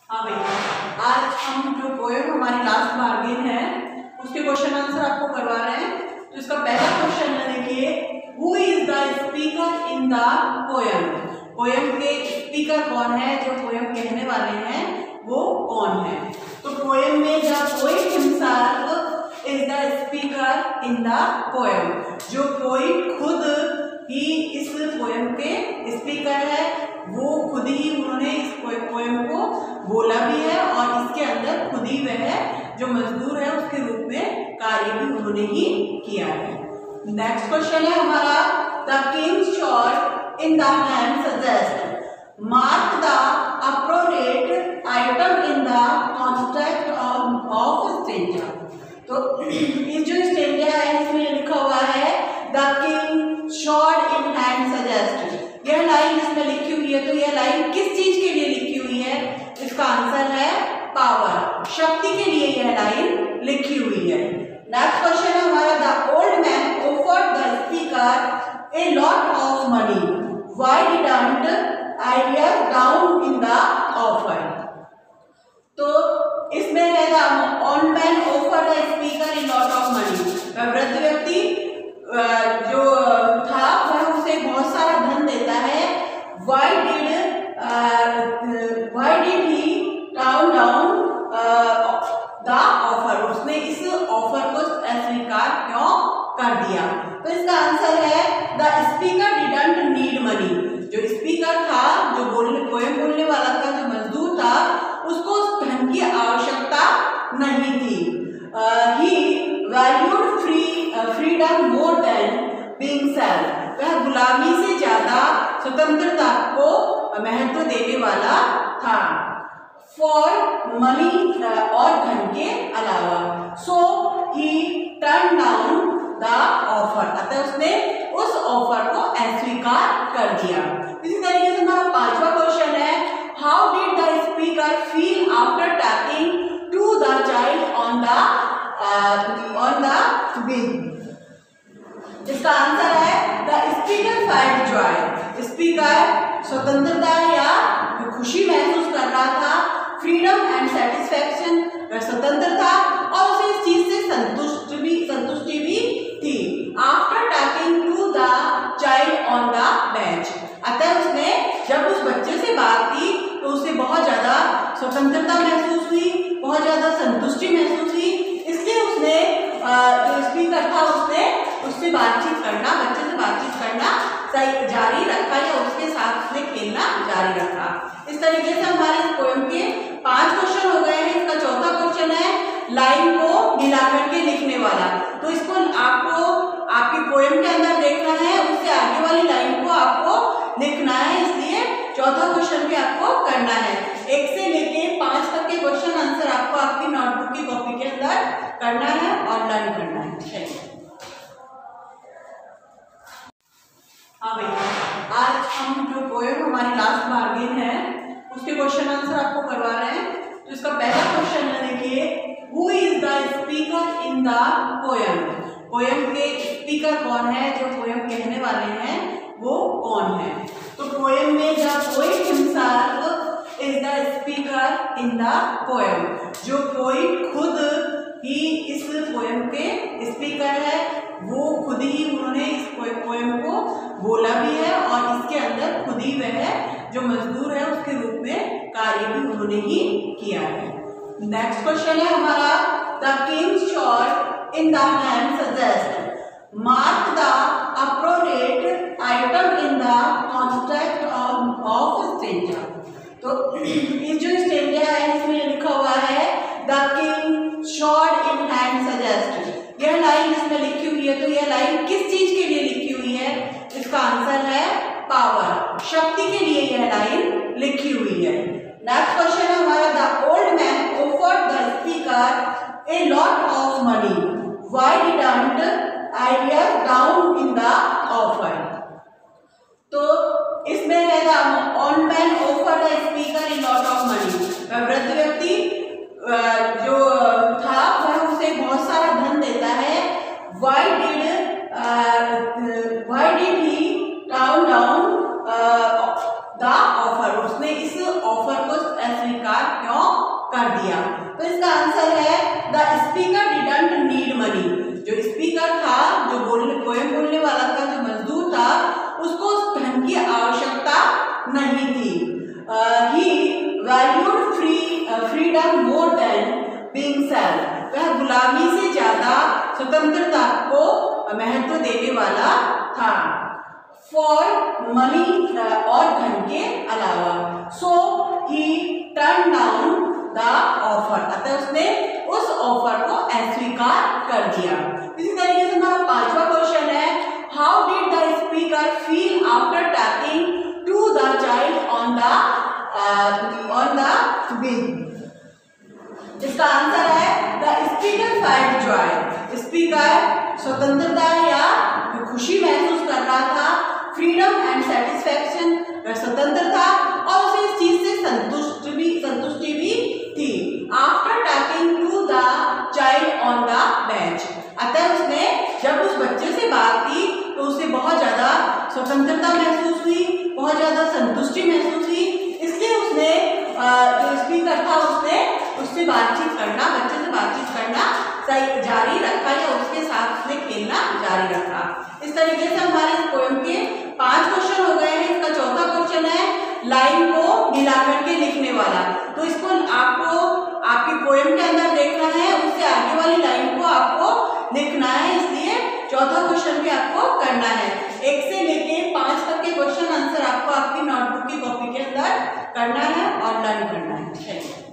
हाँ भाई, आज हम जो पोएम हमारी लास्ट बार्गेन है उसके क्वेश्चन आंसर आपको करवा रहे हैं। तो इसका पहला क्वेश्चन है, देखिए, who is the speaker in the poem. Poem के स्पीकर कौन है, जो पोएम कहने वाले हैं वो कौन है। तो पोएम में the poet himself is the speaker in the poem. जो पोएट खुद ही इस पोएम के स्पीकर है, वो खुद ही उन्होंने इस पोएम को बोला भी है और इसके अंदर खुद ही वह जो मजदूर है उसके रूप में कार्य भी उन्होंने ही किया है। नेक्स्ट क्वेश्चन है हमारा, the kings shot in the hand suggest mark the appropriate item in the context of stanza. तो ये जो स्टेंजा है इसमें लिखा हुआ है the king shot in hand suggest. यह लाइन इसमें लिखी हुई है, तो यह लाइन किस चीज के लिए लिखी हुई है? इसका आंसर है पावर, शक्ति के लिए यह लाइन लिखी हुई है। नेक्स्ट क्वेश्चन है हमारा, the old man offered the speaker a lot of money, why didn't idea down in the offer. तो इसमें है the old man offered the speaker a lot of money. वृद्ध व्यक्ति जो था वह उसे बहुत सारा धन देता है। Why did he town down the offer. उसने इस ऑफर को अस्वीकार क्यों कर दिया? तो इसका आंसर है the speaker didn't need money. जो स्पीकर था, जो पोएम बोलने वाला था, जो मजदूर था, उसको धन की आवश्यकता नहीं थी। He valued freedom more than being self. वह गुलामी से ज्यादा स्वतंत्रता को महत्व देने वाला था, फॉर मनी और धन के अलावा। So he turn down the offer. अतः उसने उस ऑफर को अस्वीकार कर दिया। इसी तरीके से हमारा पांचवा क्वेश्चन है, how did the speaker feel after talking to the child on the beach. इसका आंसर है the speaker felt joy. Speaker स्वतंत्रता या खुशी महसूस कर रहा था, फ्रीडम एंड सेटिस्फैक्शन, स्वतंत्र था और उसे इस चीज से संतुष्टि भी थी। After talking to the child on the bench. अतः उसने जब उस बच्चे से बात की तो उसे बहुत ज्यादा स्वतंत्रता महसूस हुई, बहुत ज्यादा संतुष्टि महसूस हुई। इसलिए उसने जो स्पीकर था उससे बातचीत करना, बच्चे से बातचीत करना जारी रखा या उसके साथ उसने खेलना जारी रखा। इस तरीके से हमारे इस पोएम के 5 क्वेश्चन हो गए हैं। इसका चौथा क्वेश्चन है लाइन को मिलाकर के लिखने वाला। तो इसको आपको आपकी पोएम के अंदर देखना है, उससे आगे वाली लाइन को आपको लिखना है। इसलिए चौथा क्वेश्चन भी आपको करना है। 1 से लेके 5 तक के क्वेश्चन आंसर आपको आपकी नोटबुक की कॉपी के अंदर करना है और लर्न करना है। चलिए, हाँ भाई, आज हम जो पोएम हमारी लास्ट बार्गेन है उसके क्वेश्चन आंसर आपको करवा रहे हैं। तो इसका पहला क्वेश्चन है, देखिए, who is the speaker in the poem. Poem के स्पीकर कौन है, जो पोएम कहने वाले हैं वो कौन है। तो पोएम में the poet himself is the speaker in the poem. जो पोएट खुद ही इस पोएम के स्पीकर है, वो खुद ही उन्होंने इस पोएम को बोला भी है और इसके अंदर खुद ही वह जो मजदूर है उसके रूप में कार्य भी उन्होंने ही किया है। नेक्स्ट क्वेश्चन है हमारा, the kings shot in the hand suggest mark the appropriate item in the context of stanza. तो ये जो स्टेंजा है इसमें लिखा हुआ है the king shot in hand suggest. यह लाइन इसमें लिखी हुई है, तो यह लाइन किस चीज के लिए लिखी हुई है? इसका आंसर है पावर, शक्ति के लिए यह लाइन लिखी हुई है। नेक्स्ट क्वेश्चन है हमारा, the old man offered the speaker a lot of money, why didn't idea down in the offer. तो इसमें है the old man offered the speaker a lot of money. वृद्ध व्यक्ति जो था वह उसे बहुत सारा धन देता है। Why did he town down the offer. उसने इस ऑफर को अस्वीकार क्यों कर दिया। तो इसका आंसर है the speaker didn't need money. जो स्पीकर था, जो पोएम बोलने वाला था, जो मजदूर था, उसको धन की आवश्यकता नहीं थी। He valued freedom more than being self. वह गुलामी से ज्यादा स्वतंत्रता को महत्व देने वाला था। फॉर मनी और धन के अलावा। So he turn down the offer. अतः उसने उस ऑफर को अस्वीकार कर दिया। इसी तरीके से हमारा पांचवा क्वेश्चन है, how did the speaker feel after talking to the child on the way. इसका आंसर है the speaker felt joy. Speaker स्वतंत्रता या खुशी महसूस कर रहा था, फ्रीडम एंड सेटिस्फैक्शन, वह स्वतंत्र था और उसे इस चीज से संतुष्टि भी थी। After talking to the child on the bench. अतः उसने जब उस बच्चे से बात की तो उसे बहुत ज्यादा स्वतंत्रता महसूस हुई, बहुत ज्यादा संतुष्टि महसूस हुई। इसलिए उसने जो स्पीकर था उसने उससे बातचीत करना, बच्चे से बातचीत करना जारी रखा या उसके साथ उसने खेलना जारी रखा। इस तरीके से हमारे इस पोएम के 5 क्वेश्चन हो गए हैं। इसका चौथा क्वेश्चन है लाइन को मिलाकर के लिखने वाला। तो इसको आपको आपकी पोएम के अंदर देखना है, उससे आगे वाली लाइन को आपको लिखना है। इसलिए चौथा क्वेश्चन भी आपको करना है। 1 से लेके 5 तक के क्वेश्चन आंसर आपको आपकी नोटबुक की कॉपी के अंदर करना है और लर्न करना है।